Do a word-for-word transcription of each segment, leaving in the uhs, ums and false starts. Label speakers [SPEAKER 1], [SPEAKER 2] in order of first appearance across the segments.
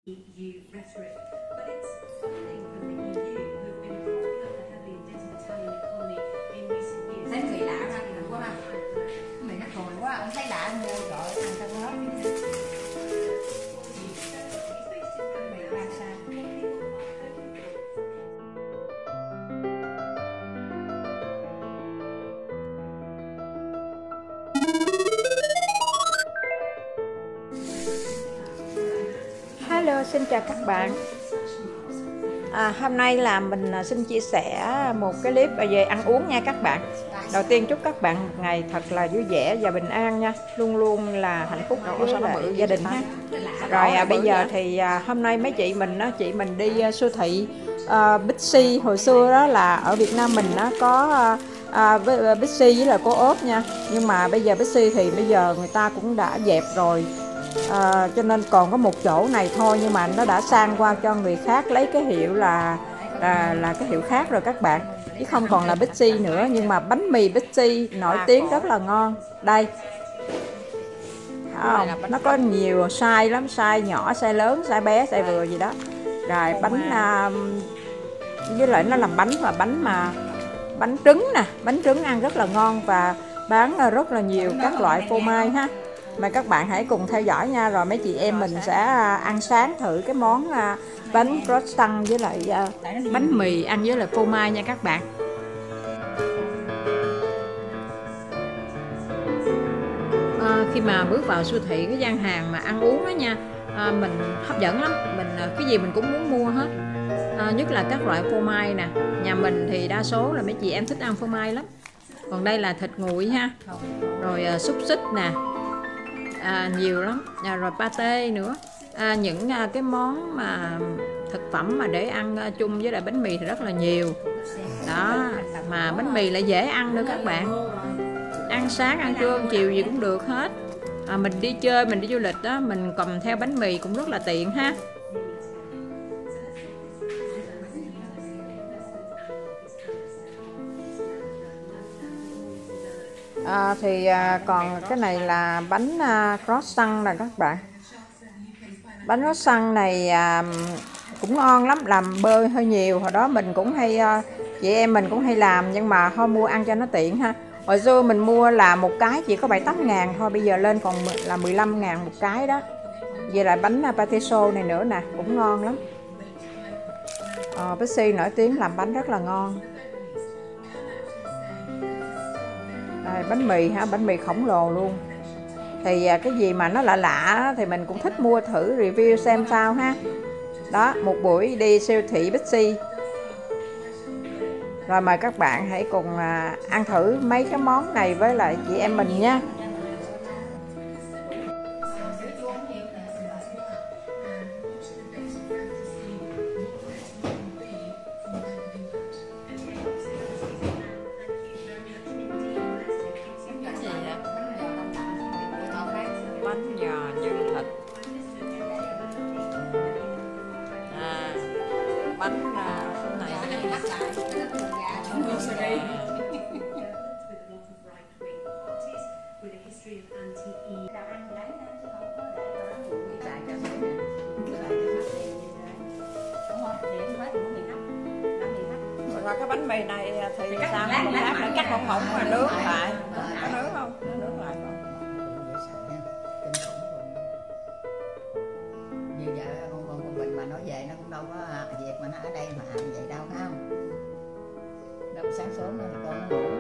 [SPEAKER 1] Thấy người lạ ra thì quá ha. Mày nó cười quá, ông thấy lạ mua rồi ăn thân hết. Mày ra sao?
[SPEAKER 2] Hello, xin chào các bạn. À, hôm nay là mình xin chia sẻ một cái clip về ăn uống nha các bạn. Đầu tiên chúc các bạn một ngày thật là vui vẻ và bình an nha, luôn luôn là hạnh phúc với lại gia đình ha. Rồi à, bây giờ thì à, hôm nay mấy chị mình á, chị mình đi uh, siêu thị uh, Bixi. Hồi xưa đó là ở Việt Nam mình nó có uh, uh, Bixi với là Co-op nha, nhưng mà bây giờ Bixi thì bây giờ người ta cũng đã dẹp rồi. À, cho nên còn có một chỗ này thôi, nhưng mà nó đã sang qua cho người khác lấy cái hiệu là là, là cái hiệu khác rồi các bạn, chứ không còn là Bixi nữa. Nhưng mà bánh mì Bixi nổi tiếng rất là ngon. Đây không, nó có nhiều size lắm, size nhỏ, size lớn, size bé, size vừa gì đó. Rồi bánh à, với lại nó làm bánh và bánh mà bánh trứng nè, bánh trứng ăn rất là ngon và bán rất là nhiều các loại phô mai ha. Mời các bạn hãy cùng theo dõi nha, rồi mấy chị em mình sẽ ăn sáng thử cái món bánh croissant với lại bánh mì ăn với lại phô mai nha các bạn. À, khi mà bước vào siêu thị, cái gian hàng mà ăn uống đó nha, à, mình hấp dẫn lắm, mình cái gì mình cũng muốn mua hết. À, nhất là các loại phô mai nè, nhà mình thì đa số là mấy chị em thích ăn phô mai lắm. Còn đây là thịt nguội ha, rồi à, xúc xích nè, à, nhiều lắm, à, rồi pate nữa, à, những à, cái món mà thực phẩm mà để ăn à, chung với lại bánh mì thì rất là nhiều đó. Mà bánh mì lại dễ ăn nữa các bạn, ăn sáng, ăn trưa, ăn chiều gì cũng được hết. À, mình đi chơi, mình đi du lịch đó, mình cầm theo bánh mì cũng rất là tiện ha. À, thì à, còn cái này là bánh à, croissant nè các bạn. Bánh croissant này à, cũng ngon lắm, làm bơ hơi nhiều. Hồi đó mình cũng hay à, chị em mình cũng hay làm, nhưng mà thôi mua ăn cho nó tiện ha. Hồi xưa mình mua là một cái chỉ có bảy tám ngàn thôi, bây giờ lên còn là mười lăm ngàn một cái đó. Về lại bánh patiso này nữa nè, cũng ngon lắm. à, Bixi nổi tiếng làm bánh rất là ngon. Đây, bánh mì ha, bánh mì khổng lồ luôn. Thì cái gì mà nó lạ lạ thì mình cũng thích mua thử review xem sao ha. Đó, một buổi đi siêu thị Bixi. Rồi mời các bạn hãy cùng ăn thử mấy cái món này với lại chị em mình nha. Bánh giò nhân thịt, à, bánh à, này rồi cái bánh mì này thì sao không khác, để cắt mỏng mỏng mà nướng lại, có nướng không? Nướng lại không?
[SPEAKER 1] Như vậy con con con mình mà nói về nó cũng đâu có việc mà nó ở đây mà làm vậy đâu, phải không? Đâu sáng sớm nữa con nó ngủ.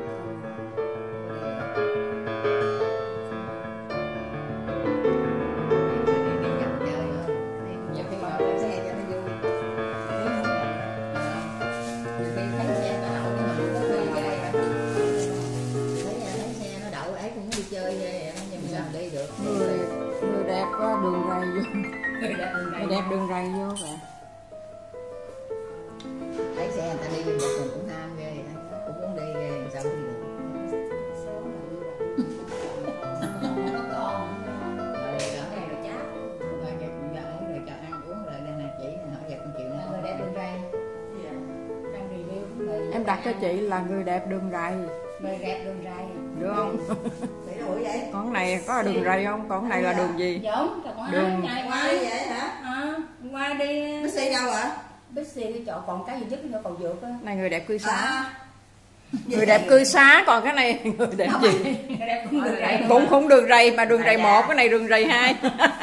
[SPEAKER 2] Người, người đẹp có đường rầy vô, người đẹp đường rầy vô kìa.
[SPEAKER 1] Thấy xe người ta đi một mình cũng ham ghê, cũng muốn đi ghê, sao không được.
[SPEAKER 2] Em đặt cho chị là người đẹp đường rầy.
[SPEAKER 1] Người đẹp đường rầy
[SPEAKER 2] được không? Con này có đường rầy không? Con này là đường gì?
[SPEAKER 1] Giống,
[SPEAKER 2] đường
[SPEAKER 1] ngày qua vậy hả? À, qua
[SPEAKER 3] đâu hả?
[SPEAKER 1] Bixi cái chỗ còn cái gì nhất nữa còn dược á.
[SPEAKER 2] Này người đẹp cư xá.
[SPEAKER 3] À,
[SPEAKER 2] Người đẹp cư xá, còn cái này người đẹp gì?
[SPEAKER 1] Cái đẹp cũng được rầy.
[SPEAKER 2] Cũng không đường rầy mà đường rầy một, cái này đường rầy hai.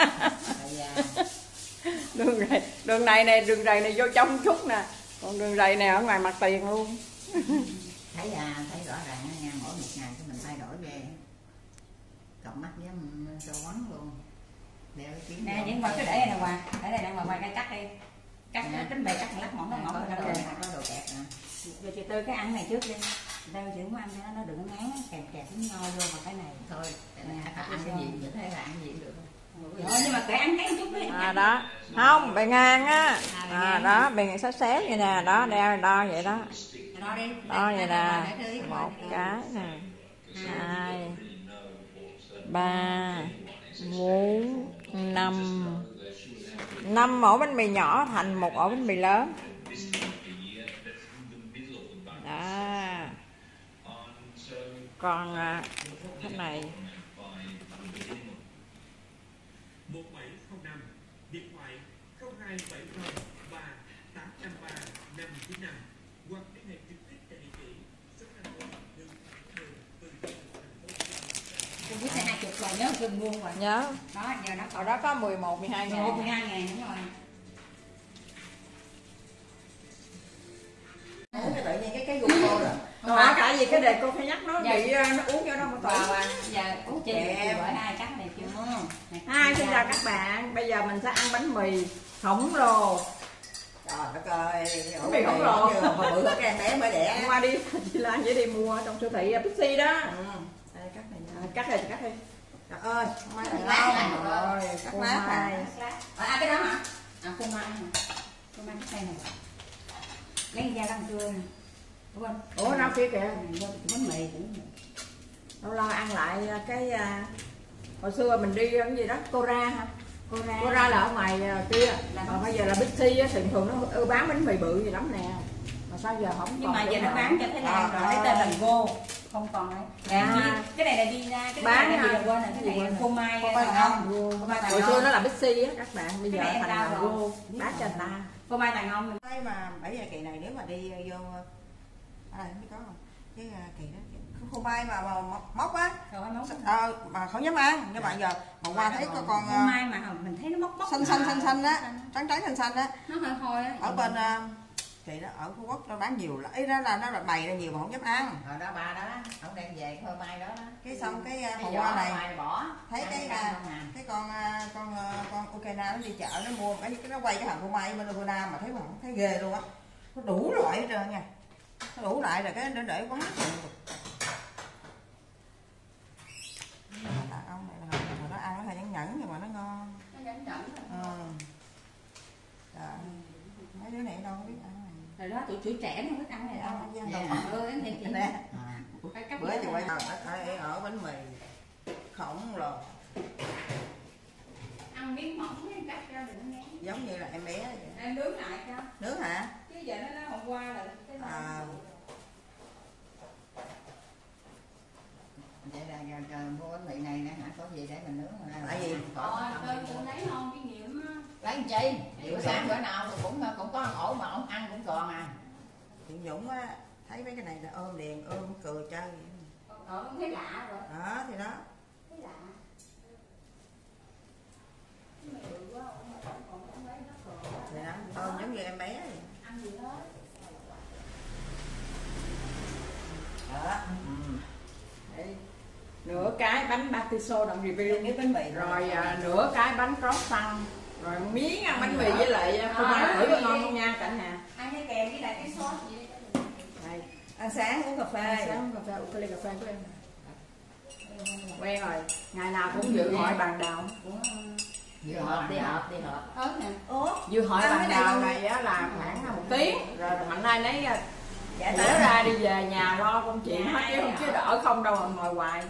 [SPEAKER 2] Đường rầy, đường này này đường rầy này vô trong chút nè, còn đường rầy này ở ngoài mặt tiền luôn.
[SPEAKER 1] Thấy à, thấy rõ ràng nha, mỗi một ngày của mình thay đổi về. Cặp mắt với sâu quắn luôn. Đeo cái kiếm.
[SPEAKER 4] Nè, những qua cứ để đây nè Hòa, để đây đang ngoài ngoài cây cắt đi. Cắt
[SPEAKER 1] Nè.
[SPEAKER 4] tính bề cắt lắc mỏng nó mỏng
[SPEAKER 1] Có
[SPEAKER 4] rồi
[SPEAKER 1] đồ
[SPEAKER 4] đó.
[SPEAKER 1] có đồ kẹt nè.
[SPEAKER 4] Rồi chị Tư cái ăn này trước đi. Đâu chị muốn ăn cho nó nó đừng có ngán kẹp kẹp với nhau vô vào cái này.
[SPEAKER 1] Thôi, ăn cái gì vậy thấy là ăn gì cũng được.
[SPEAKER 4] Rồi nhưng mà kệ ăn cái chút đi.
[SPEAKER 2] À đó, không, bề ngang á. À đó, bề ngang xéo xéo vậy nè, đó, đeo đo vậy đó.
[SPEAKER 4] Đo đi.
[SPEAKER 2] Đo vậy nè, một cái nè, hai, ba, bốn, năm, năm ổ bánh mì nhỏ thành một ổ bánh mì lớn. Đó. Còn à, cái này
[SPEAKER 5] một bảy không năm, điện thoại không hai bảy không ba tám năm ba năm chín năm hoặc liên hệ trực tiếp tại địa chỉ số năm mươi đường đường từ thành phố Hồ Chí Minh.
[SPEAKER 4] Con biết này hai chục rồi nhớ đừng mua rồi.
[SPEAKER 2] nhớ
[SPEAKER 4] Đó giờ nó
[SPEAKER 2] ở
[SPEAKER 4] còn
[SPEAKER 2] đó có mười một, mười hai
[SPEAKER 4] mười một mười
[SPEAKER 2] ngàn.
[SPEAKER 4] hai ngàn đúng rồi.
[SPEAKER 3] cái tự nhiên cái cái gu cô rồi.
[SPEAKER 2] Đó, cả gì cái đề cô phải nhắc nó
[SPEAKER 4] Dạ.
[SPEAKER 2] bị uh, nó uống vô đâu mà
[SPEAKER 4] Hòa
[SPEAKER 2] tội.
[SPEAKER 4] Hòa, giờ uống chị
[SPEAKER 3] Em.
[SPEAKER 4] gọi ai cắt này chưa? Này,
[SPEAKER 2] Hai, xin chào các bạn. Bây giờ mình sẽ ăn bánh mì khổng lồ.
[SPEAKER 3] Trời đất ơi,
[SPEAKER 2] Bánh mì khổng lồ.
[SPEAKER 3] như mà bự hơn cái em bé mới
[SPEAKER 2] Hôm
[SPEAKER 3] đẻ.
[SPEAKER 2] qua đi chị Lan dễ đi mua trong siêu thị Bixi đó.
[SPEAKER 3] Ừ.
[SPEAKER 2] Đây, cắt này nha. Cắt đây, chị cắt đi.
[SPEAKER 3] Trời ơi, mai
[SPEAKER 4] Cắt
[SPEAKER 3] thằng
[SPEAKER 4] lá
[SPEAKER 3] Long
[SPEAKER 4] hả?
[SPEAKER 3] rồi, cắt lá
[SPEAKER 2] mai.
[SPEAKER 3] hả?
[SPEAKER 4] Ờ, à cái đó hả? À phô mai hả? Phô mai cái này này. Lấy da răng cưa nè. Đúng không?
[SPEAKER 2] Ủa rau kia kìa.
[SPEAKER 4] Bánh mì cũng
[SPEAKER 2] Lâu lâu ăn lại cái uh, hồi xưa mình đi cái gì đó Cora hả?
[SPEAKER 4] cô ra.
[SPEAKER 2] Cora là ở ngoài uh, kia. Còn bây giờ là Bixi á, thường thường nó bán bánh mì bự gì lắm nè. Mà sao giờ không
[SPEAKER 4] Nhưng
[SPEAKER 2] còn
[SPEAKER 4] mà
[SPEAKER 2] chỗ
[SPEAKER 4] giờ nó
[SPEAKER 2] nào?
[SPEAKER 4] bán cho Thái Lan rồi,
[SPEAKER 2] Trời
[SPEAKER 4] lấy tên là
[SPEAKER 2] ơi.
[SPEAKER 4] Go. Không còn đấy.
[SPEAKER 2] À.
[SPEAKER 4] Dạ. Cái này là đi ra cái
[SPEAKER 2] Bán
[SPEAKER 4] này là gì
[SPEAKER 2] à?
[SPEAKER 4] là quên rồi, cái này phô mai
[SPEAKER 3] Phô mai
[SPEAKER 4] Thằng
[SPEAKER 3] Thằng
[SPEAKER 4] Ông.
[SPEAKER 3] Ông.
[SPEAKER 4] Phô mai Thằng
[SPEAKER 2] Hồi xưa
[SPEAKER 4] Ông.
[SPEAKER 2] nó là Bixi á các bạn, bây giờ
[SPEAKER 4] Cái này em
[SPEAKER 2] thành
[SPEAKER 4] đau
[SPEAKER 2] là
[SPEAKER 4] rồi.
[SPEAKER 2] Go bán cho người ta.
[SPEAKER 4] Phô mai Thằng Ông.
[SPEAKER 3] Thấy mà bảy giờ kỳ này nếu mà đi vô ở đây không biết có không? Cái à, kỳ đó phô mai mà, mà móc- móc á.
[SPEAKER 4] Rồi nấu
[SPEAKER 3] Ờ, mà không dám ăn nhưng mà giờ mà qua thấy có con
[SPEAKER 4] phô
[SPEAKER 3] à,
[SPEAKER 4] mai mà mình thấy nó móc móc.
[SPEAKER 3] xanh xanh xanh xanh á, trắng trắng xanh xanh á,
[SPEAKER 4] Nó hơi hôi á.
[SPEAKER 3] ở bên à, chị đó ở Phú Quốc nó bán nhiều lắm, ý đó là nó là bày ra nhiều mà không dám ăn.
[SPEAKER 1] Hồi đó ba đó, ông đem về phơi mai đó đó.
[SPEAKER 3] Cái xong cái à,
[SPEAKER 1] Cái
[SPEAKER 3] hôm
[SPEAKER 1] vỏ
[SPEAKER 3] qua này
[SPEAKER 1] ngoài bỏ.
[SPEAKER 3] thấy
[SPEAKER 1] Ăn
[SPEAKER 3] cái
[SPEAKER 1] canh
[SPEAKER 3] à,
[SPEAKER 1] không à.
[SPEAKER 3] cái con à, con à, con Ukraine nó đi chợ nó mua cái cái nó quay cái hàng phô mai bên Ukraine mà thấy mà thấy ghê luôn á, nó đủ loại hết trơn nha, nó đủ loại rồi cái nó để quá chừng. Đàn ông này là hồi nó ăn nó hơi nhẫn nhẫn nhưng mà nó ngon.
[SPEAKER 4] Nó nhẫn nhẫn rồi.
[SPEAKER 3] Ừ. Trời, mấy đứa này đâu có biết ăn này.
[SPEAKER 4] Rồi đó tụi tuổi trẻ nó thích ăn này đâu.
[SPEAKER 3] Dạ.
[SPEAKER 4] Ừ, em thì chị.
[SPEAKER 3] Nè,
[SPEAKER 1] À.
[SPEAKER 4] Phải cắt
[SPEAKER 3] bữa
[SPEAKER 4] bữa
[SPEAKER 3] chị quay ở ở ở bánh mì khổng lồ
[SPEAKER 4] ăn miếng mỏng cái cắt ra đừng nghe.
[SPEAKER 3] giống như là em bé vậy.
[SPEAKER 4] Em nướng lại cho.
[SPEAKER 3] Nướng hả?
[SPEAKER 4] Chứ giờ nó nói hôm qua là cái này.
[SPEAKER 3] À,
[SPEAKER 1] Vậy là giờ, giờ mua bánh mì này nè hả, có gì để mình nướng ra.
[SPEAKER 3] Tại vì-
[SPEAKER 4] Ờ, tôi cũng lấy không kinh nghiệm á.
[SPEAKER 1] lấy làm chi? Bữa sáng bữa nào thì cũng cũng có ăn ổ mà ông ăn cũng còn à.
[SPEAKER 3] chị Dũng á thấy mấy cái này là ôm liền ôm cười chơi vậy.
[SPEAKER 4] Ờ, cũng thấy lạ rồi.
[SPEAKER 3] Đó thì đó.
[SPEAKER 4] Thấy lạ. Mày bự quá, ông mà còn còn không lấy nó còn.
[SPEAKER 3] Thì đó ôm giống như em bé vậy.
[SPEAKER 4] Ăn gì hết.
[SPEAKER 3] Đó. Ừ.
[SPEAKER 2] Đây, nửa cái bánh patiso đồng review
[SPEAKER 3] Cái bánh mì
[SPEAKER 2] rồi à, nửa cái bánh croissant rồi miếng ăn bánh mì với lại phô mai thử có ngon không nha cả nhà.
[SPEAKER 4] Ăn cái kèm với lại cái sốt gì đó.
[SPEAKER 2] Đây,
[SPEAKER 3] Ăn sáng uống cà phê.
[SPEAKER 2] sáng uống cà phê, uống cái ly cà phê của em. Quen rồi, ngày nào cũng dự hội bàn đào.
[SPEAKER 1] Đi họp đi họp đi họp.
[SPEAKER 4] Ớt nè.
[SPEAKER 3] Ủa?
[SPEAKER 2] Dự hội
[SPEAKER 3] Ăn
[SPEAKER 2] bàn
[SPEAKER 3] cái này
[SPEAKER 2] đào
[SPEAKER 3] luôn.
[SPEAKER 2] này á là khoảng một tiếng rồi mạnh nay lấy
[SPEAKER 3] Dạ
[SPEAKER 2] tớ ra đi về nhà lo công chuyện hết chứ không chứ đỡ không đâu mà ngồi hoài.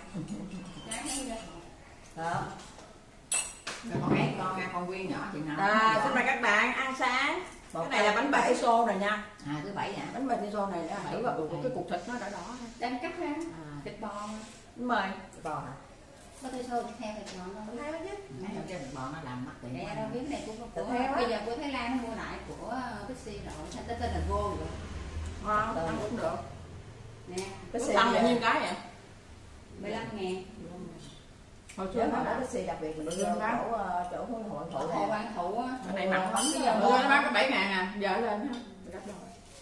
[SPEAKER 3] Đó.
[SPEAKER 1] Rồi con ấy con con Quyên nhỏ chị nào.
[SPEAKER 2] À, xin mời các bạn ăn sáng. Cái này là bánh patiso rồi nha.
[SPEAKER 1] À thứ bảy hả?
[SPEAKER 2] Bánh patiso này là thử vào cái cục thịt nó đỏ đỏ thôi.
[SPEAKER 4] Đem cắt ra.
[SPEAKER 2] À,
[SPEAKER 4] Thịt bò.
[SPEAKER 2] mời.
[SPEAKER 1] Bò hả?
[SPEAKER 4] Có thể sôi thịt heo thịt ngon không?
[SPEAKER 3] Hay lắm chứ.
[SPEAKER 1] Mấy cái bò nó làm mắc tiền.
[SPEAKER 4] Nè đâu biết này cũng có
[SPEAKER 3] Thịt
[SPEAKER 4] của
[SPEAKER 3] heo á.
[SPEAKER 4] bây giờ của Thái Lan nó mua lại của xi đậu, sao tên tên là vô rồi.
[SPEAKER 2] Ngon, ăn cũng được.
[SPEAKER 4] Nè,
[SPEAKER 3] Cái
[SPEAKER 2] Cái
[SPEAKER 3] xì
[SPEAKER 2] tăng là
[SPEAKER 3] này
[SPEAKER 2] nhiêu cái vậy?
[SPEAKER 4] mười lăm ngàn.
[SPEAKER 2] Hồi
[SPEAKER 3] chứ
[SPEAKER 2] trước
[SPEAKER 3] mà
[SPEAKER 2] nó
[SPEAKER 3] nó cái xì đặc biệt mình đưa chỗ ờ, chỗ hội
[SPEAKER 4] Thổ
[SPEAKER 3] thụ
[SPEAKER 4] hồ
[SPEAKER 3] nè.
[SPEAKER 4] quan thụ á.
[SPEAKER 2] cái này mặn lắm.
[SPEAKER 3] Bây
[SPEAKER 2] Bây
[SPEAKER 3] giờ
[SPEAKER 2] giờ
[SPEAKER 3] mua-
[SPEAKER 2] nó bán có bảy ngàn à, giờ lên ha. Đắt rồi.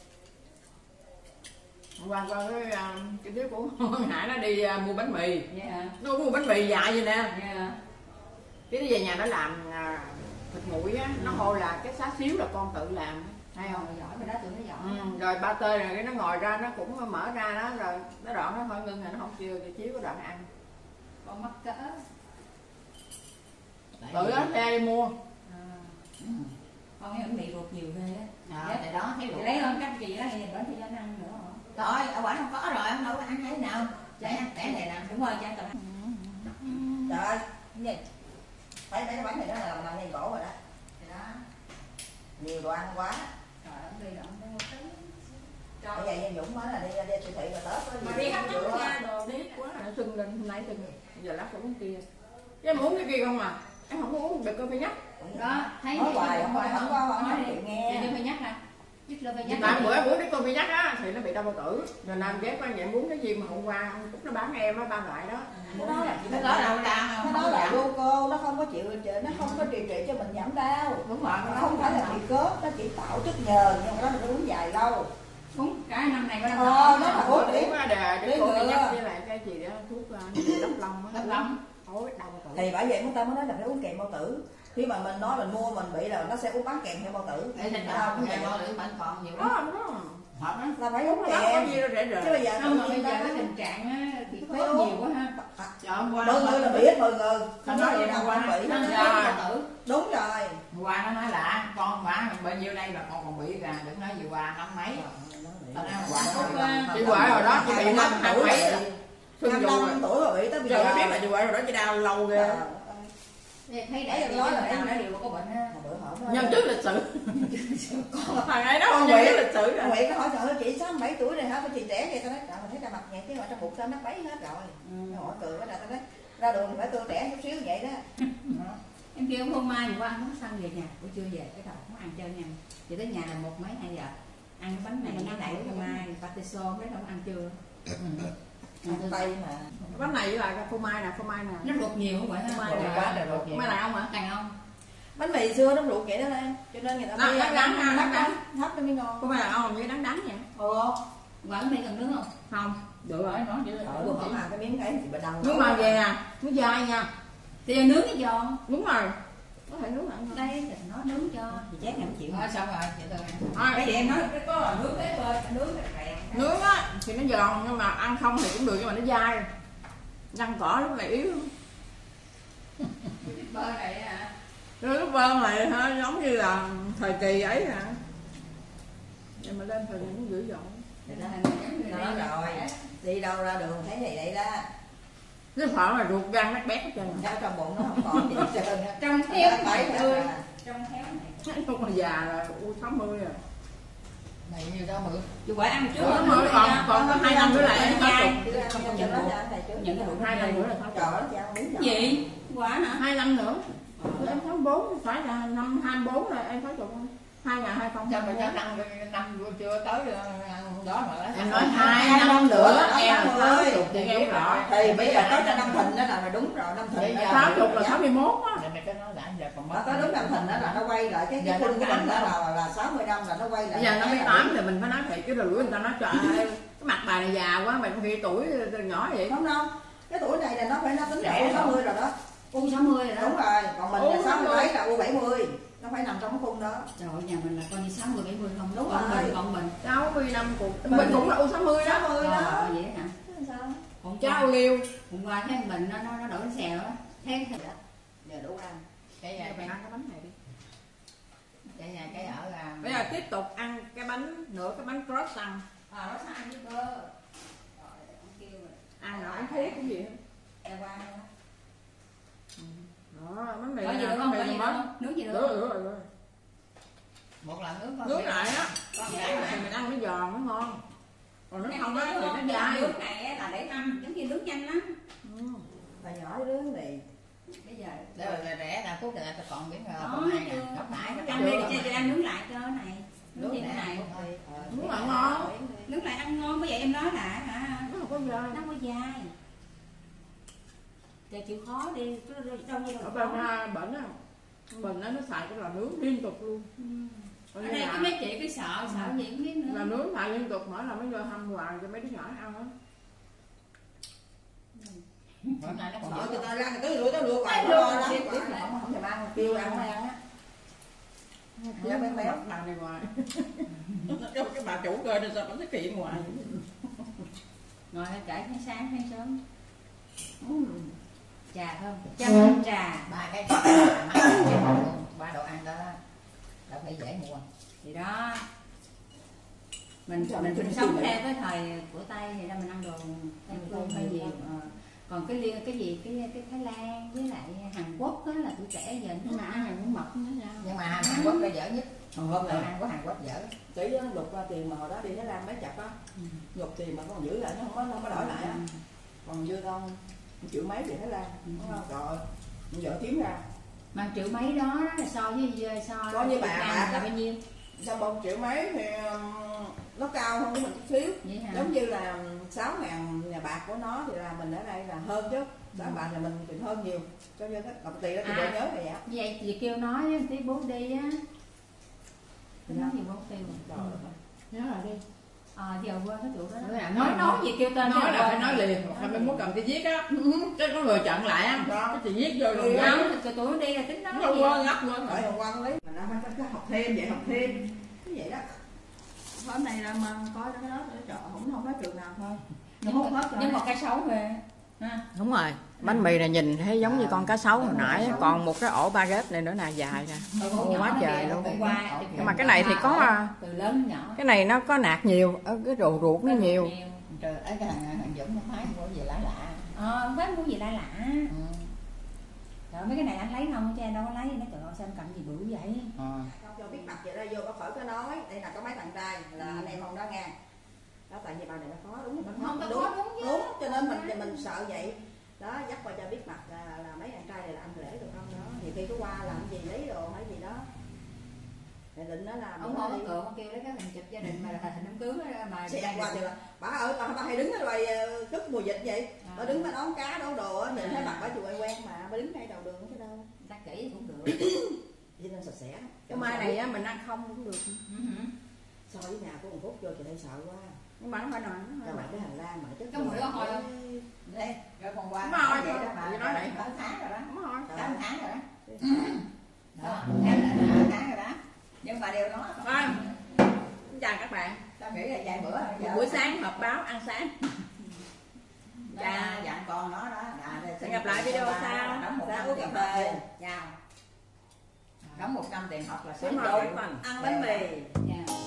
[SPEAKER 2] Hôm qua coi cái à, cái đứa của Hải nó đi à, mua bánh mì.
[SPEAKER 4] Dạ.
[SPEAKER 2] Nó cũng mua bánh mì dại vậy nè.
[SPEAKER 4] Dạ.
[SPEAKER 2] Cái nó về nhà nó làm à, thịt nguội á, nó hô là cái xá xíu là con tự làm. Hay không?
[SPEAKER 4] Giỏi mà đó tụi nó giỏi.
[SPEAKER 2] Ừ, rồi ba tê rồi cái nó ngồi ra nó cũng mở ra đó rồi nó đoạn nó thôi ngưng rồi nó không kêu thì chiếu có đoạn ăn.
[SPEAKER 4] Con mắc cỡ.
[SPEAKER 2] Tự đó xe đi mua.
[SPEAKER 4] À. Con thấy bánh mì ruột nhiều ghê á.
[SPEAKER 1] Ờ, thì đó thấy
[SPEAKER 4] Chị
[SPEAKER 1] đủ.
[SPEAKER 4] lấy hơn cách gì đó thì bữa thì cho nó ăn nữa hả?
[SPEAKER 1] Rồi, ở quán không có rồi, không đâu có ăn thế nào. Để ăn tẻ này nè.
[SPEAKER 4] Đúng rồi, cho ăn tụi
[SPEAKER 3] Trời ơi, cái gì? Thấy mấy cái bánh này nó là làm làm ngay gỗ rồi đó.
[SPEAKER 1] Thì đó.
[SPEAKER 3] Nhiều đồ ăn quá.
[SPEAKER 4] Trời ơi, đi động có một tí.
[SPEAKER 3] Bây giờ em Dũng nói là đi đi siêu thị rồi Tết có gì
[SPEAKER 2] Mà đi khắp
[SPEAKER 3] nữa.
[SPEAKER 2] nha, đồ điếc quá, nó sưng lên, hôm nay sưng rồi. Giờ lát phải uống kia. Chứ em uống cái kia không à? Em không có uống được cà phê nhắc.
[SPEAKER 4] Đó, thấy
[SPEAKER 3] Nói hoài không có không có không
[SPEAKER 4] nói
[SPEAKER 3] có
[SPEAKER 4] đi.
[SPEAKER 3] chịu nghe.
[SPEAKER 4] Cho phải nhắc ha. Biết lơ phải nhắc.
[SPEAKER 2] Tại bữa em uống cái cà phê nhắc á thì nó bị đau bao tử. Rồi nam ghép qua em uống cái gì mà hôm qua ông Cúc nó bán em á ba loại đó.
[SPEAKER 3] Cái đó là
[SPEAKER 1] Nó có đâu ra
[SPEAKER 3] cái
[SPEAKER 1] không?
[SPEAKER 3] đó là vô cô, nó không có chịu nó không có điều trị cho mình giảm đau.
[SPEAKER 1] Đúng rồi,
[SPEAKER 3] Nó không phải là bị cớp, nó chỉ tạo chất nhờn nhưng mà nó phải uống dài lâu.
[SPEAKER 4] Uống cả năm này có năm
[SPEAKER 3] Ờ,
[SPEAKER 4] đó.
[SPEAKER 3] nó là
[SPEAKER 2] Uống
[SPEAKER 3] uống
[SPEAKER 2] điểm
[SPEAKER 3] điểm.
[SPEAKER 2] á đề
[SPEAKER 3] Để
[SPEAKER 2] cái cà phê
[SPEAKER 3] ngừa.
[SPEAKER 2] nhắc với lại cái gì đó thuốc uh, đắp lông á.
[SPEAKER 4] Đắp lông.
[SPEAKER 2] Ôi đau bao tử.
[SPEAKER 3] Thì bởi vậy chúng ta mới nói là phải uống kèm bao tử. Khi mà mình nói mình mua mình bị là nó sẽ uống bán kèm theo bao tử.
[SPEAKER 1] Để thành ra không nghe bao tử bệnh còn nhiều
[SPEAKER 2] Đó,
[SPEAKER 1] lắm.
[SPEAKER 2] đó.
[SPEAKER 1] Hợp lắm.
[SPEAKER 3] Là phải uống
[SPEAKER 2] Nó có
[SPEAKER 3] kèm.
[SPEAKER 2] gì đâu rẻ
[SPEAKER 3] Chứ
[SPEAKER 2] rời.
[SPEAKER 3] bây giờ
[SPEAKER 4] Không mà
[SPEAKER 3] tự
[SPEAKER 4] bây
[SPEAKER 3] nhiên
[SPEAKER 4] giờ
[SPEAKER 3] ta
[SPEAKER 4] cái
[SPEAKER 3] nói
[SPEAKER 4] tình trạng á bị
[SPEAKER 3] Phải
[SPEAKER 4] phết
[SPEAKER 3] uống.
[SPEAKER 4] nhiều quá ha.
[SPEAKER 1] Trời hôm qua
[SPEAKER 3] mười người là bị hết mười người. Không nói gì nào
[SPEAKER 1] qua
[SPEAKER 3] không bị.
[SPEAKER 1] nó
[SPEAKER 2] Dạ.
[SPEAKER 1] nói bao tử.
[SPEAKER 3] Đúng rồi.
[SPEAKER 1] Hôm qua nó nói là con quả bao nhiêu đây là con còn bị kìa, đừng nói vừa qua năm mấy. Tao nói quả nó
[SPEAKER 2] Chị quả rồi đó, chị bị năm hai mấy rồi. Sưng
[SPEAKER 3] Năm
[SPEAKER 2] dù
[SPEAKER 3] năm
[SPEAKER 2] rồi.
[SPEAKER 3] tuổi mà bị tới bây
[SPEAKER 2] Giờ
[SPEAKER 3] giờ.
[SPEAKER 2] mới biết là chị quả rồi đó, chị đau lâu ghê.
[SPEAKER 3] Ờ,
[SPEAKER 4] Thấy
[SPEAKER 3] Đấy,
[SPEAKER 4] đẹp
[SPEAKER 3] em
[SPEAKER 4] nói
[SPEAKER 3] nói
[SPEAKER 4] là
[SPEAKER 3] là
[SPEAKER 4] nào
[SPEAKER 3] em-
[SPEAKER 4] nó đều có bệnh ha.
[SPEAKER 3] mà bữa hổm đó.
[SPEAKER 2] Nhân trước lịch sử. Thằng ấy nó không nhân trước lịch sử
[SPEAKER 3] Ông
[SPEAKER 2] rồi.
[SPEAKER 3] Nguyễn nó hỏi trời ơi chị sáu mươi bảy tuổi rồi hả? Sao chị trẻ vậy? Tao nói trời mình thấy ta mặt nhẹ chứ ở trong bụng tao nó bấy hết rồi. Nó hỏi cười quá trời tao nói ra đường thì phải tươi trẻ chút xíu vậy đó.
[SPEAKER 4] Em kêu ông hôm mai vừa qua ăn bánh xăng về nhà, buổi trưa về cái đầu không ăn chơi nha. Về tới nhà là một mấy hai giờ. Ăn cái bánh này với lại hôm mai pate xôm đấy không ăn chưa.
[SPEAKER 3] Ăn tay mà.
[SPEAKER 2] Bánh này với lại cái phô mai nè, phô mai nè.
[SPEAKER 4] Nó ruột nhiều không phải
[SPEAKER 2] Phô
[SPEAKER 4] ha.
[SPEAKER 2] mai
[SPEAKER 1] Ruột
[SPEAKER 2] nè.
[SPEAKER 1] quá trời ruột nhiều.
[SPEAKER 2] Phô mai này không hả?
[SPEAKER 4] Đàn ông.
[SPEAKER 3] Bánh mì xưa nó ruột vậy đó em. Cho nên người ta
[SPEAKER 2] Nó đắng đắng ha, đắng đắng.
[SPEAKER 3] hấp nó mới ngon.
[SPEAKER 2] Phô mai là không, với đắng đắng vậy.
[SPEAKER 3] Ừ.
[SPEAKER 4] Quảng mì cần nướng không?
[SPEAKER 2] Không, được rồi.
[SPEAKER 4] Nói vậy
[SPEAKER 3] Ờ, bữa hổm ăn cái miếng cái gì mà đau.
[SPEAKER 2] Nước mà về nè, nó dai nha.
[SPEAKER 4] Thì nướng cái giò.
[SPEAKER 2] Đúng rồi. Có thể nướng lại không?
[SPEAKER 4] Đây thì nó nướng cho.
[SPEAKER 3] Chị chén em chịu.
[SPEAKER 1] Thôi xong rồi, chị tôi ăn.
[SPEAKER 2] Thôi,
[SPEAKER 3] Cái gì em nói cái có là nướng thế thôi, nướng cái rèn.
[SPEAKER 2] nướng á thì nó giòn nhưng mà ăn không thì cũng được nhưng mà nó dai. Răng cỏ lúc này yếu.
[SPEAKER 4] Bơ này à.
[SPEAKER 2] Rồi lúc vơn này hả, giống như là thời kỳ ấy hả. Nhưng mà lên thời kỳ nó dữ dội.
[SPEAKER 4] Là giống như
[SPEAKER 3] Nó
[SPEAKER 4] này
[SPEAKER 3] nói rồi. Đi đâu ra đường thấy vậy vậy đó.
[SPEAKER 2] Cái phở là ruột gan nát bét hết trơn.
[SPEAKER 3] Ra trong bụng nó không còn gì hết trơn á.
[SPEAKER 4] trong theo
[SPEAKER 3] Phải
[SPEAKER 4] bảy
[SPEAKER 3] phải
[SPEAKER 4] mươi.
[SPEAKER 3] phải.
[SPEAKER 4] Trong theo này.
[SPEAKER 2] Lúc mà già là u sáu mươi rồi.
[SPEAKER 1] Này nhiêu đó mượn.
[SPEAKER 4] Chú quả ăn trước.
[SPEAKER 2] U sáu mươi còn còn có hai năm nữa lại em sáu chục.
[SPEAKER 3] Không có nhận được.
[SPEAKER 4] Nhận cái đủ
[SPEAKER 2] Hai năm nữa là sáu
[SPEAKER 3] Trời
[SPEAKER 2] chục.
[SPEAKER 3] ơi, cha đúng rồi.
[SPEAKER 4] Gì? Quả hả?
[SPEAKER 2] Hai năm nữa. Em sáu bốn phải là năm hai bốn rồi em sáu chục không? Hai ngàn hai không.
[SPEAKER 1] Sao mà cho năm năm chưa tới đó mà.
[SPEAKER 2] Em nói
[SPEAKER 3] Hai
[SPEAKER 2] hai
[SPEAKER 3] năm
[SPEAKER 2] năm
[SPEAKER 3] nữa,
[SPEAKER 2] nữa
[SPEAKER 3] sáu
[SPEAKER 2] em
[SPEAKER 3] mươi.
[SPEAKER 2] sáu chục thì em rõ.
[SPEAKER 3] Thì bây giờ tới cho năm thìn đó là là đúng rồi, năm thìn.
[SPEAKER 2] Sáu chục là sáu mươi mốt á.
[SPEAKER 1] Rồi mày cái nói lại giờ còn
[SPEAKER 3] Nó
[SPEAKER 1] mất.
[SPEAKER 3] tới đúng năm thìn đó là nó quay lại cái cái
[SPEAKER 1] Giờ
[SPEAKER 3] khung của
[SPEAKER 1] năm
[SPEAKER 3] mình đó
[SPEAKER 1] tám
[SPEAKER 3] là là sáu mươi năm là nó quay lại.
[SPEAKER 2] Bây giờ năm mươi tám thì mình phải nói thiệt chứ đừng người ta nói trời ơi cái mặt bà này già quá mày cũng khi tuổi nhỏ vậy.
[SPEAKER 3] Không đâu. Cái tuổi này là nó phải nó tính trẻ sáu mươi rồi đó.
[SPEAKER 4] U sáu mươi rồi đó.
[SPEAKER 3] Đúng rồi, còn mình
[SPEAKER 2] U
[SPEAKER 3] là sáu mươi
[SPEAKER 2] sáu mươi.
[SPEAKER 3] bảy là U bảy mươi. Nó phải nằm trong cái khung đó.
[SPEAKER 4] Trời ơi, nhà mình là coi như sáu mươi bảy mươi không?
[SPEAKER 3] Đúng
[SPEAKER 4] Còn
[SPEAKER 3] rồi.
[SPEAKER 4] mình, còn mình.
[SPEAKER 2] sáu mươi năm cuộc mình cũng là u sáu mươi đó.
[SPEAKER 3] sáu mươi đó.
[SPEAKER 4] Ờ, vậy hả?
[SPEAKER 3] Sao?
[SPEAKER 4] Còn
[SPEAKER 2] Cháu liêu.
[SPEAKER 4] hôm qua thấy mình nó nó nó đổi cái xèo đó. Thấy thấy
[SPEAKER 3] Giờ đủ ăn.
[SPEAKER 1] Cái
[SPEAKER 2] Bây giờ
[SPEAKER 1] nhà
[SPEAKER 2] bạn ăn cái bánh này đi.
[SPEAKER 1] cái nhà cái ở là.
[SPEAKER 2] Bây giờ tiếp tục ăn cái bánh nửa cái bánh croissant.
[SPEAKER 4] À, nó sang với bơ. Rồi, ông kêu rồi.
[SPEAKER 2] Ăn nào uống thuốc cũng gì hết.
[SPEAKER 4] Em qua luôn á.
[SPEAKER 2] Đó, bánh mì
[SPEAKER 4] Có gì
[SPEAKER 2] nè,
[SPEAKER 4] nữa
[SPEAKER 2] bánh
[SPEAKER 4] không?
[SPEAKER 2] mì
[SPEAKER 4] Có gì
[SPEAKER 2] làm
[SPEAKER 4] nữa
[SPEAKER 2] bánh.
[SPEAKER 4] không? Nướng gì nữa
[SPEAKER 2] Rửa
[SPEAKER 4] không?
[SPEAKER 2] rửa rồi rửa.
[SPEAKER 1] Một lần nước con.
[SPEAKER 2] Nướng lại á.
[SPEAKER 4] Con
[SPEAKER 2] Thì
[SPEAKER 4] gái mà.
[SPEAKER 2] mình ăn nó giòn nó ngon. Còn nó
[SPEAKER 4] Cái
[SPEAKER 2] không á
[SPEAKER 4] này
[SPEAKER 2] thì
[SPEAKER 4] nướng
[SPEAKER 2] nó
[SPEAKER 4] không?
[SPEAKER 2] dai.
[SPEAKER 4] Nướng này á là để năm, giống như nướng nhanh lắm.
[SPEAKER 2] Ừ.
[SPEAKER 3] Bà nhỏ đứa này.
[SPEAKER 4] Bây giờ
[SPEAKER 1] Để rồi rẻ là phút là còn biết
[SPEAKER 4] đó,
[SPEAKER 1] không ai nè. Góc nãy nó
[SPEAKER 4] ăn đi để cho ăn nướng lại cho cái này. Nướng gì thế này?
[SPEAKER 2] Nướng lại ngon.
[SPEAKER 4] Nướng lại ăn ngon, bởi vậy em nói lại hả?
[SPEAKER 2] Nó không có dai.
[SPEAKER 4] Nó không có dai. Kệ chịu khó đi, đâu như
[SPEAKER 2] Ở bên ha, bệnh á, mình nó nó xài cái là nướng liên tục luôn.
[SPEAKER 4] ừ. Ở đây cái mấy chị cái sợ, sợ gì không biết nữa.
[SPEAKER 2] Là nướng xài liên tục, mỗi lần mới vô hâm hoài cho mấy đứa nhỏ ăn á.
[SPEAKER 1] Hôm nay nó còn
[SPEAKER 3] Ở
[SPEAKER 1] dữ
[SPEAKER 3] người
[SPEAKER 1] lắm.
[SPEAKER 3] ta ra người tới lửa tới lửa
[SPEAKER 4] Ai
[SPEAKER 3] còn
[SPEAKER 4] luôn,
[SPEAKER 3] ngon lắm.
[SPEAKER 1] Tiếp tiếp là không không thèm ăn, kêu ăn không ăn á.
[SPEAKER 2] Béo béo béo bà này ngoài. Cái, cái bà chủ cơ nên sao vẫn thấy kiện ngoài.
[SPEAKER 4] Ngồi trải thấy sáng hay sớm.
[SPEAKER 2] Ừ.
[SPEAKER 4] Trà không? Chăm trà.
[SPEAKER 1] Ba cái luôn, ba đồ ăn đó đâu phải dễ mua.
[SPEAKER 4] Thì đó. Mình
[SPEAKER 2] Chồng
[SPEAKER 4] mình,
[SPEAKER 2] trên
[SPEAKER 4] mình sống
[SPEAKER 2] siêu thị.
[SPEAKER 4] theo cái thời của Tây thì ra mình ăn đồ Tây phương hay gì. Ờ. Còn cái liên cái gì cái cái Thái Lan với lại Hàn Quốc đó là tuổi trẻ giờ
[SPEAKER 2] Nhưng mà ăn này cũng mập nữa nha.
[SPEAKER 1] Nhưng mà Hàn Quốc là dở nhất.
[SPEAKER 2] Hồi hôm
[SPEAKER 1] Đồ
[SPEAKER 2] này
[SPEAKER 1] ăn của Hàn Quốc dở.
[SPEAKER 2] tỷ đó lục qua tiền mà hồi đó đi Thái Lan mấy chặt á, lục tiền mà còn giữ lại nó không có nó không có đổi lại á, còn dư con một triệu mấy tiền Thái Lan, đúng không? Rồi vợ kiếm ra
[SPEAKER 4] mà triệu mấy đó, đó là so với so
[SPEAKER 3] Coi như bà-
[SPEAKER 4] Việt Nam
[SPEAKER 3] bà-
[SPEAKER 4] là bao nhiêu
[SPEAKER 2] sao một triệu mấy thì um, nó cao hơn của mình chút xíu,
[SPEAKER 4] vậy hả?
[SPEAKER 2] giống như là sáu ngàn nhà bạc của nó thì là mình ở đây là hơn chứ sáu bạc là mình tiền hơn nhiều, cho nên cái cọc tiền đó thì
[SPEAKER 4] À.
[SPEAKER 2] bộ nhớ này vậy.
[SPEAKER 4] Vậy chị kêu nói tí bố đi á, tính nói gì bố tiêu
[SPEAKER 2] Trời ơi. Nhớ rồi đi.
[SPEAKER 4] ờ giờ quên cái chỗ đó,
[SPEAKER 2] Nói là-
[SPEAKER 4] nói nói gì kêu tên
[SPEAKER 2] Nói
[SPEAKER 4] cái
[SPEAKER 2] là
[SPEAKER 4] quên.
[SPEAKER 2] phải nói liền, hai mươi mốt cầm cái viết á, cái có người chặn lại á, cái chị viết vô rồi
[SPEAKER 4] Không,
[SPEAKER 2] quên,
[SPEAKER 4] tụi tụi nó đi là tính nói
[SPEAKER 2] nó
[SPEAKER 4] gì.
[SPEAKER 2] quên ngắt quên
[SPEAKER 3] Hỏi
[SPEAKER 2] rồi.
[SPEAKER 3] hôm qua con lấy mình nó phải có học thêm vậy học thêm cái vậy đó. Hôm nay là mà coi cái đó để chợ không không nói trường nào thôi.
[SPEAKER 4] Nhưng
[SPEAKER 3] Không
[SPEAKER 4] mà,
[SPEAKER 3] hết rồi.
[SPEAKER 4] nhưng mà cá sấu về ha.
[SPEAKER 2] Đúng rồi, bánh mì này nhìn thấy giống như con cá sấu hồi nãy, còn một cái ổ baguette này nữa nè, dài nè. Ô, quá trời luôn.
[SPEAKER 4] Hôm qua,
[SPEAKER 2] Nhưng mà cái này thì có à,
[SPEAKER 4] từ lớn đến nhỏ.
[SPEAKER 2] cái này nó có nạc nhiều, ở cái ruột ruột nó nhiều.
[SPEAKER 1] Trời ơi cái thằng thằng Dũng nó phái mua gì lạ lạ.
[SPEAKER 4] Ờ, không phải muốn gì lạ lạ.
[SPEAKER 1] Ừ.
[SPEAKER 4] Trời ơi, mấy cái này anh lấy không chứ anh đâu có lấy, nó trời ơi sao anh cầm gì bự vậy?
[SPEAKER 1] Ờ.
[SPEAKER 3] Không cho biết mặt vậy ra vô bác khỏi có nói đây là có mấy thằng trai là anh em không đó nghe. Đó tại vì bà này nó khó đúng không?
[SPEAKER 4] Không, nó
[SPEAKER 3] đúng,
[SPEAKER 4] khó đúng chứ.
[SPEAKER 3] đúng cho nên mình mình sợ vậy. Đó dắt qua cho biết mặt là, là mấy thằng trai này là ăn lễ được không đó. Thì khi có qua làm gì lấy đồ hay gì đó. Thì định nó làm
[SPEAKER 4] Ông không có cựa, ông kêu lấy cái hình chụp gia đình mà là hình đám cưới đó mà
[SPEAKER 3] xe qua thì là bà ở bà, bà hay đứng ở ngoài cất mùa dịch vậy. Bà đứng bà đón cá đón đồ á, nhìn thấy mặt bà chịu quen quen mà bà đứng ngay đầu đường chứ đâu.
[SPEAKER 4] ta kỹ cũng được.
[SPEAKER 3] Cho nên sạch sẽ.
[SPEAKER 2] Cái mai này á mình ăn không cũng được.
[SPEAKER 4] Ừ hử.
[SPEAKER 3] So với nhà của một phút vô chị thấy sợ quá.
[SPEAKER 2] Nhưng mà nó phải nói
[SPEAKER 3] Cho mày cái hành lang mà chất.
[SPEAKER 4] Cái mũi có hôi không?
[SPEAKER 1] Đây, rồi còn qua.
[SPEAKER 2] Đúng rồi,
[SPEAKER 1] vậy đó mà.
[SPEAKER 2] chị nói vậy.
[SPEAKER 1] Tám tháng rồi đó.
[SPEAKER 2] Đúng rồi.
[SPEAKER 1] Tám tháng rồi đó. Đó, em là tám tháng rồi đó. Nhưng mà điều đó
[SPEAKER 2] Vâng. Xin chào các bạn.
[SPEAKER 1] tao nghĩ là vài bữa rồi.
[SPEAKER 2] Một buổi sáng họp báo ăn sáng.
[SPEAKER 1] Dạ, dặn con nó đó. À, đây,
[SPEAKER 2] Hẹn gặp lại video
[SPEAKER 1] ba,
[SPEAKER 2] sau.
[SPEAKER 1] đóng một
[SPEAKER 3] Ra
[SPEAKER 1] trăm
[SPEAKER 3] uống
[SPEAKER 1] tiền
[SPEAKER 3] cà
[SPEAKER 1] học
[SPEAKER 3] phê.
[SPEAKER 1] luôn.
[SPEAKER 2] Chào.
[SPEAKER 1] Đóng một trăm tiền học là
[SPEAKER 2] Đúng
[SPEAKER 1] sáu
[SPEAKER 2] rồi.
[SPEAKER 1] triệu.
[SPEAKER 3] Ăn bánh mì.
[SPEAKER 4] Dạ.